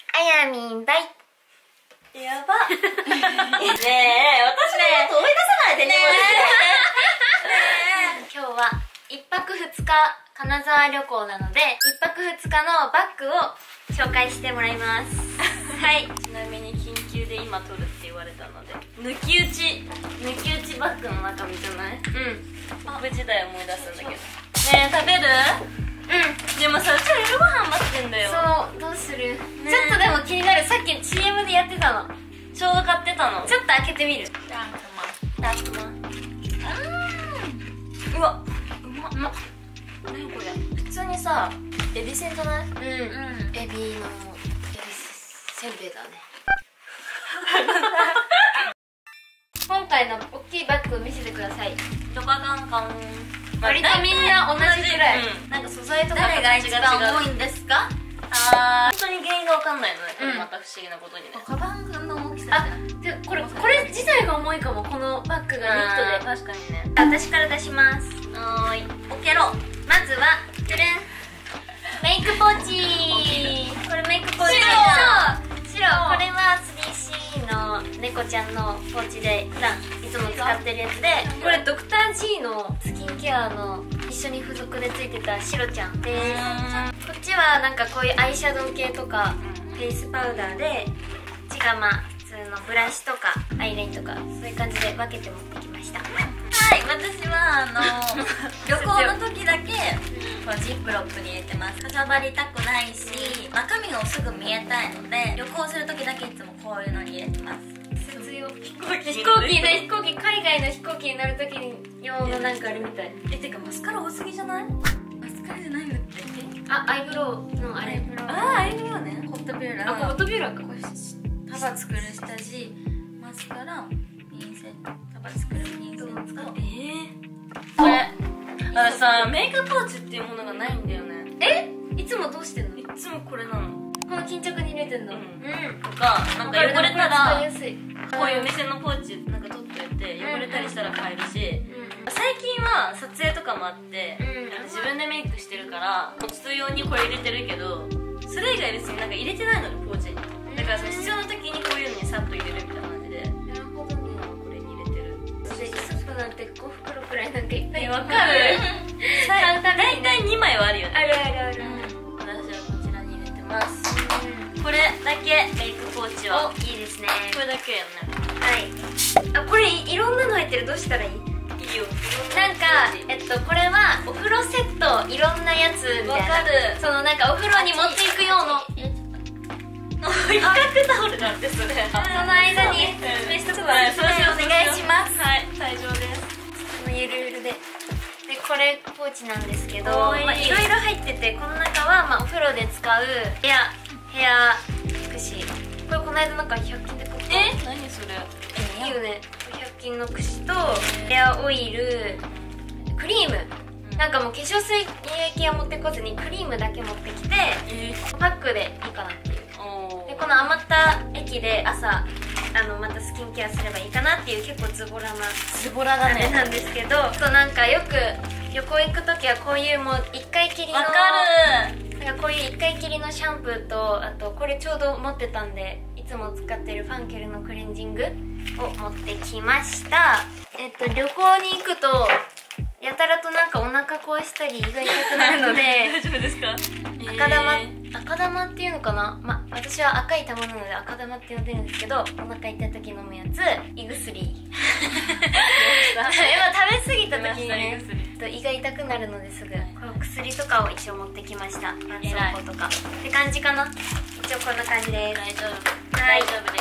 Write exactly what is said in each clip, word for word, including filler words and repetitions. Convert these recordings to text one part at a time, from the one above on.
あやみんバイ。 やばねえ、私のこと追い出さないでね。 今日はいっぱくふつか金沢旅行なので、いっぱくふつかのバッグを紹介してもらいます。はい。 ちなみに緊急で今撮るって言われたので、抜き打ち抜き打ちバッグの中身じゃない？うん。無時代思い出すんだけど。ねえ、食べる？うん。でもさ、うちは夜ご飯待ってんだよ。 そう、どうする？ちょっとでも気になる。さっき シーエム でやってたの。 ちょうど買ってたの。 ちょっと開けてみる。 ダンクマン。ダンクマン。うわ、うまっ。うまっ。何これ？普通にさ、エビせんじゃない？うん。うん。 エビの、エビせんべいだね。今回の大きいバッグを見せてください。 ドカカンカン。 割とみんな同じくらい。 なんか素材とか誰が一番重いんですか？ あー、本当に原因が分かんないのね。これまた不思議なことにね。 カバンの大きさ。あ、でこれこれ自体が重いかも。このバッグがニットで。 確かにね。 私から出します。 はーい。オケロ。 まずはトゥルン。メイクポーチ。これメイクポーチ。白。白。これは スリーシー の猫ちゃんのポーチで普段いつも使ってるやつで、これドクター G のスキンケアの一緒に付属でついてたシロちゃんです。こっちはなんかこういうアイシャドウ系とかフェイスパウダーで、こっちがまあ普通のブラシとかアイラインとかそういう感じで分けて持ってきました。 はい、私はあの旅行の時だけこうジップロックに入れてます。かさばりたくないし、中身をすぐ見えたいので、旅行する時だけいつもこういうのに入れてます。 必要。飛行機飛行機ね、飛行機海外の飛行機に乗る時に用のなんかあれみたい。 え、てかマスカラ多すぎじゃない？マスカラじゃないんだって。 あ、アイブロウのあれ。 あ、アイブロウね。ホットビューラー。 あ、ホットビューラーか。 束作る下地、マスカラ、ピンセット、束作るピンセット。えー、これあれさ、メイクポーチっていうものがないんだよね。 え？いつもどうしてんの？ いつもこれなの。 この巾着に入れてんの？うん。 とか、なんか汚れたらこういうお店のポーチなんか取っておいて、汚れたりしたら買えるし、最近は撮影とかもあって、自分でメイクしてるからポツ用にこれ入れてるけど、それ以外別になんか入れてないのにポーチに。だからその必要な時にこういうのにさっと入れるみたいな感じで。 なるほどね。 これに入れてる。 私スープなんてごふくろくらいなんかいっぱい。 わかる。大体にまいはあるよね。 あるあるある。 私はこちらに入れてます。これだけメイクポーチは。 いいですね。 これだけよね。 はい。あ、これいろんなの入ってる。どうしたらいい？いいよ。 なんかえっとこれはお風呂セット、いろんなやつみたいな。 わかる。 そのなんかお風呂に持っていく用の。 比較タオルだってそれ。 その間に説明しとくわ。 そうしよう。 お願いします。 はい、退場です。 このゆるゆるで。でこれポーチなんですけど、まあいろいろ入ってて、この中はまあお風呂で使うヘアヘアクシ。これこの間なんかひゃく均で買った。 え？何それ？ いいよね。ひゃく均のクシとヘアオイル、クリーム。なんかもう化粧水液は持ってこずにクリームだけ持ってきて、パックでいいかなっていう。でこの余った液で朝あのまたスキンケアすればいいかなっていう、結構ズボラなズボラだねなんですけど、そうなんかよく旅行行く時はこういうもう一回きりの、 わかる。 なんかこういう一回きりのシャンプーと、あとこれちょうど持ってたんでいつも使ってるファンケルのクレンジングを持ってきました。えっと旅行に行くとやたらとなんかお腹壊したり胃が痛くなるので大丈夫ですか？ 赤玉、えー、赤玉っていうのかな、まあ私は赤い玉なので赤玉って呼んでるんですけど、お腹痛い時飲むやつ、胃薬今食べ過ぎた時にね胃が痛くなるのですぐこの薬とかを一応持ってきました。絆創膏とかって感じかな。一応こんな感じです。 大丈夫、 はい、 大丈夫です。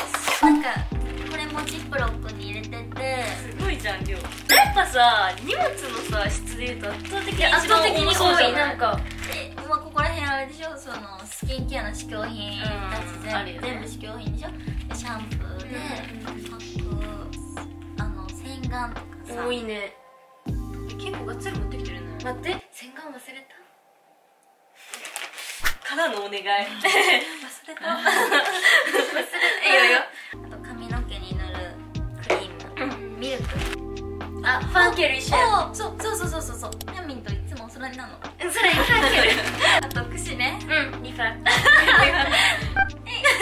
なんかこれもジップロックに入れてて、 すごいじゃん量。やっぱさ、荷物のさ質でいうと圧倒的に圧倒的に多い。なんかえ、まあ、ここら辺あれでしょ、そのスキンケアの試供品たち全部、全部試供品でしょ。でシャンプーで、パック、あの洗顔とかさ多いね。 結構がっつり持ってきてるね。 待って、洗顔忘れたからのお願い忘れた忘れた。いいよいよ。 あと髪の毛に塗るクリーム、ミルク。 あ、ファンケル一緒や。 そうそうそうそうそうそう。ヤミンといつもおそろいなの。 それファンケル。 あとクシね。 うん、リファ。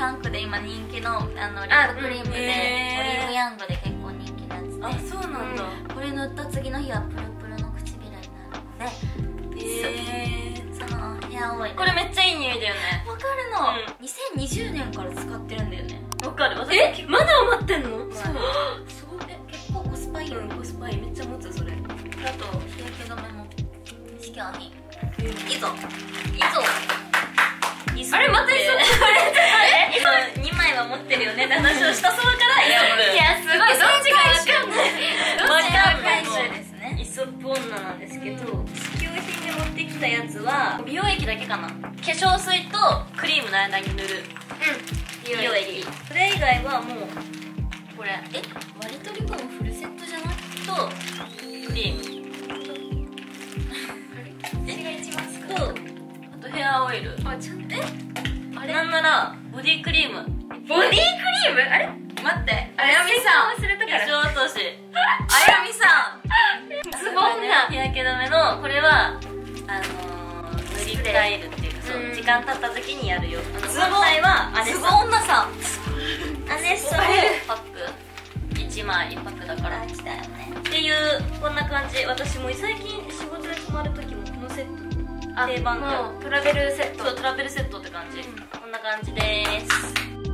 バンクで今人気のあのリップクリームで、 うんえーオリーブヤングで結構人気なやつで、 あ、そうなんだ。 これ塗った次の日はプルプルの唇になるので、 えーそのヘアオイルこれめっちゃいい匂いだよね。 わかるの、 うんにせんにじゅうねんから使ってるんだよね。 わかる。 え、まだ余ってんの？ そうすごい、え結構コスパいいよ、 うん、コスパいい。めっちゃ持つそれ。 あと日焼け止めも試供品いいぞいいぞいいぞあれまたイソップ今にまいは持ってるよねって話をしたそうからイソップ。 いや、すごい、どっちかわかんない。 わかんない。 回収ですね。 イソップ女なんですけど、試供品で持ってきたやつは美容液だけかな。化粧水とクリームの間に塗る美容液。それ以外はもうこれえ割とリコのフルセットじゃない？ とクリーム私が一番好きとあとヘアオイル。 あ、ちゃんと、えあれなんならボディクリーム、 ボディクリーム？あれ待ってあやみさん忘れたから。 化粧落とし、 あやみさんズボンな日焼け止めのこれはあのー、塗り替えるっていうか、そううん時間経った時にやるよ。あの本体はアネッズサボン女さんアネッサのパックいちまいいっパックだからっ来たよね。 ていうこんな感じ。私も最近仕事で泊まる時もこのセットあ、 定番もうトラベルセット。 そうトラベルセットって感じ、こんな感じです。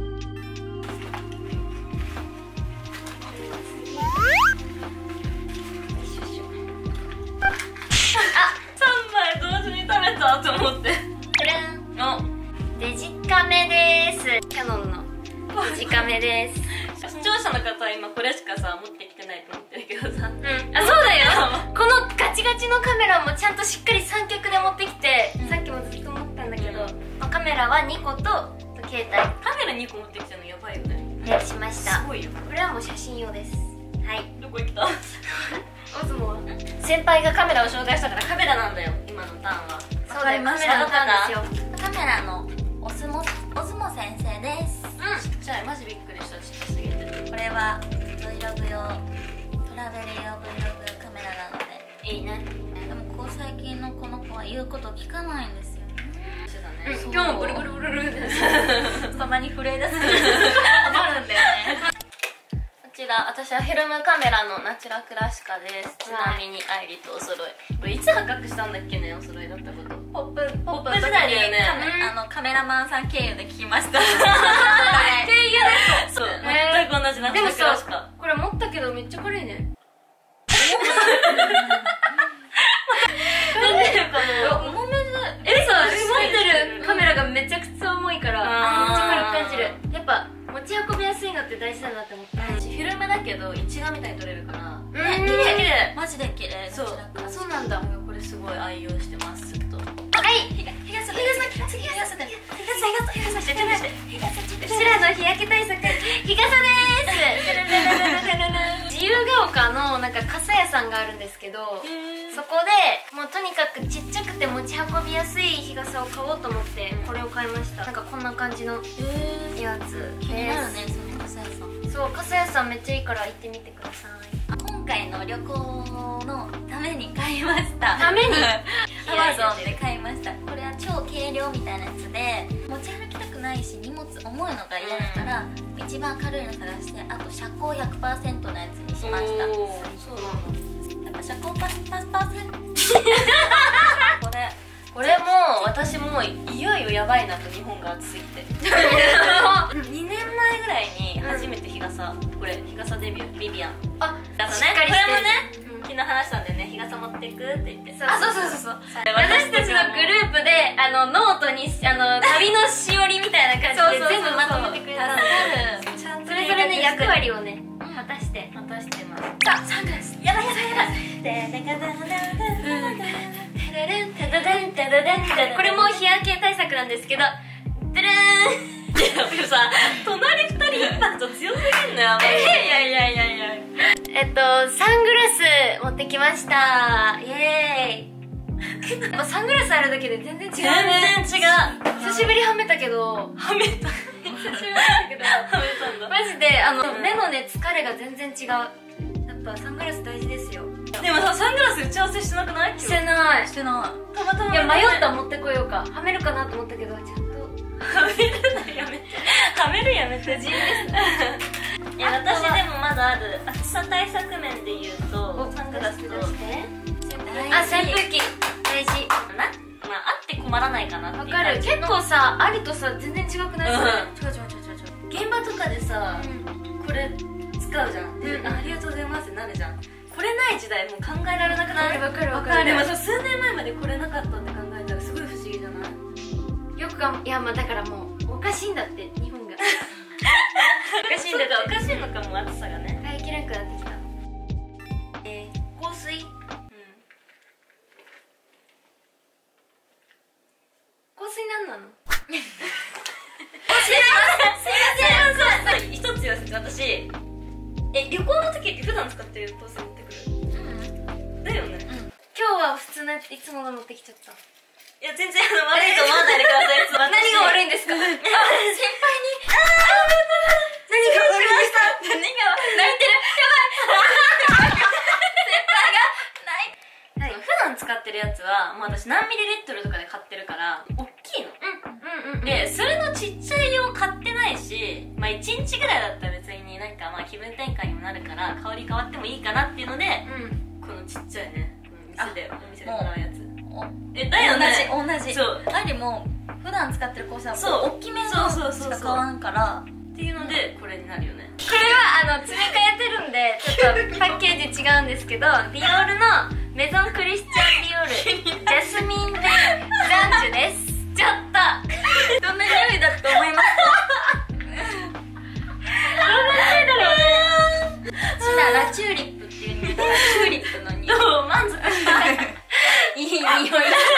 さんまい同時に食べたと思ってこれのデジカメです。キャノンのデジカメです。 視聴者の方は今これしかさ持ってきてないと思ってるけどさ、 うん、あ、そうだよ。このガチガチのカメラもちゃんとしっかり三脚で持ってきて、 うんさっきもずっと思ったんだけど、まあカメラはにこと携帯カメラにこ持ってきたのやばいよね。 でしました。 すごいよ。 これはもう写真用です。はい。 どこ行ったオズモは先輩がカメラを紹介したからカメラなんだよ今のターンは。 そうだよ、カメラのターンですよ。 カメラのオスモオズモ先生です。 ちっちゃい、マジびっくりした。ちっちゃすぎて。 これは Vlog 用トラベル用 Vlog カメラなのでいいね。 でもこう最近のこの子は言うこと聞かないんですよね。 そうだね。 そう今日もブルブルブルブルってたまに震え出す困るんだよね。 こちら私はフィルムカメラのナチュラクラシカです。ちなみにアイリとお揃い。これいつ発覚したんだっけね、お揃いだったこと。 ポップポップ時代だよねカメあのカメラマンさん経由で聞きました。 経由でそう、 へー全く同じナチでもュラクラシさカ。、 これ持ったけどめっちゃ軽いね。 なんでかな。 重めでえ、そう、私持ってるカメラがめちゃくちゃ重いからめっちゃ軽く感じる。やっぱ持ち運びやすいのって大事だなって思った。 フィルムだけど一画みたいに撮れるからうん、 綺麗綺麗。 マジで綺麗。 そうあ、そうなんだ。 これすごい愛用してますずっと。 はい、 日傘日傘次日傘で日傘日傘しててまして日傘ちょっとうちらの日焼け対策、日傘です自由が丘のなんか傘屋さんがあるんですけど、そこでもうとにかくちっちゃくて持ち運びやすい日傘を買おうと思ってこれを買いました。なんかこんな感じのやつです。 気になるね、その傘屋さん。 そう、傘屋さんめっちゃいいから行ってみてください。 今回の旅行のために買いました。 ためにアマゾンで買いました。これは超軽量みたいなやつで持ち歩きたくないし荷物重いのが嫌だから、一番軽いの探して、あと遮光 ひゃくパーセント のやつにしました。 おーそうなんだ。 やっぱ遮光パスパスパーセントこれこれも私もいよいよやばいなと、日本が暑すぎてにねんまえぐらいに初めて日傘、これ日傘デビュービビアンあ、 だとね、 しっかりしてこれもね、 うん昨日話したんだよね。日傘持ってくって言って。 あ、そうそうそうそう。 私私たちのグループであのノートにあの旅のしおりみたいな感じで全部まとめてくれた。 ちゃんとそれぞれね役割をね果たして。 果たしてます。 さあ、サングラス。やばいやばいやばい。これも日焼け対策なんですけど、ドゥルーン。 いやでもさ、隣二人インパクト強すぎんのよ。あんまりいやいやいやいや。 えっとサングラス持ってきました。イエーイ。やっぱサングラスあるだけで全然違うね。 全然違う。 久しぶりはめたけど、 はめた。 久しぶりだけど、 はめたんだ。 マジであの目のね疲れが全然違う。やっぱサングラス大事ですよ。 でもさ、サングラス打ち合わせしてなくない？ してない。 してなたまたま。 いや迷った、持ってこようか。はめるかなと思ったけど、ちゃんとはめるな、やめて。はめるやめて。人ですいや、私でもまだある暑さ対策面で言うと、サングラスとあ、扇風機大事。 な、まああって困らないかなっていうわかる。 感じの結構さ、あるとさ、全然違くない？ うんそれ。違う違う違う違う違う。 現場とかでさ、 うんこれ使うじゃん、で、 うんあありがとうございますってなるじゃん。これない時代もう考えられなくない？ わかるわかるわかるでもさ、数年前までこれなかったって考えたらすごい不思議じゃない？ よくが、いやまあだからもうおかしいんだって日本が。おかしいんだって。 おかしいのかも、暑さがね。 耐えきれなくなってきた。えー、香水。 うん。 香水なんなの？ 一つ言わせて、私え旅行の時って普段使ってる香水持ってくる？だよね。 今日は普通のやついつもの持ってきちゃった。 いや全然あの悪いと思わないでください。 何が悪いんですか？あ、先輩に。あー、何が悪いんですか？ 何が泣いてる。 はい、普段使ってるやつはもう私何ミリリットルとかで買ってるから大きいの。 うんうんうん。 でそれのちっちゃい用買ってないし、まあいちにちぐらいだったら別になんかまあ気分転換にもなるから香り変わってもいいかなっていうので、 うん。 このちっちゃいね、この店でお店でもらうやつ。 おえだよね。 同じ同じ。 そうありも普段使ってる香水はそう大きめのそうそうそうそうしか買わんから。 っていうのでこれになるよね。 これはあの詰め替えてるんでちょっとパッケージ違うんですけど、ディオールのメゾンクリスチャンディオールジャスミン・デ・ランジュです。ちょっとどんな匂いだと思いますか？うちらラチューリップっていう匂い。ラチューリップの匂い。 どう？満足したいいい匂い。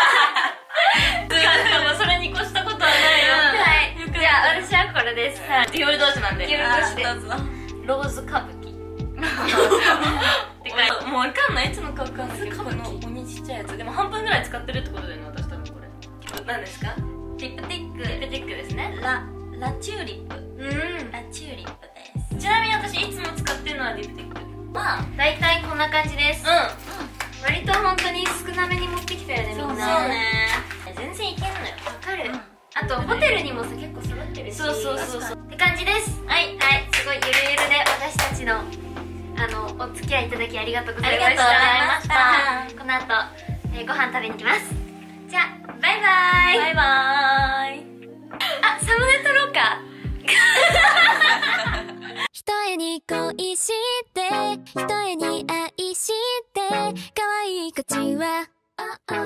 もうそれに越したことはないよ。 はい、じゃあ私はこれです。はい、 ディオール同士なんで。 ディオール同士でどうぞ。 ローズ歌舞伎。 てかもうわかんない、いつのかわかんないけど、この鬼ちっちゃいやつでも半分ぐらい使ってるってことだよね、私多分これ。何ですか？ リップティック。 リップティックですね。 ララチューリップ。 うん。 ラチューリップです。 ちなみに私いつも使ってるのはリップティック。 まあ大体こんな感じです。 う割と本当に少なめに持ってきたよね、みんな。 そうそうね。全然いけんのよ。 わかる。 うんあとホテルにもさ結構揃ってるし。 そうそうそうそう。 って感じです。はいはい、すごいゆるゆるで私たちのあのお付き合いいただきありがとうございました。 ありがとうございましたこの後、えーご飯食べに行きます。じゃあバイバイ。 バイバーイ。 あ、サムネ撮ろうか。 ひとえに恋してひとえに愛して可愛い口は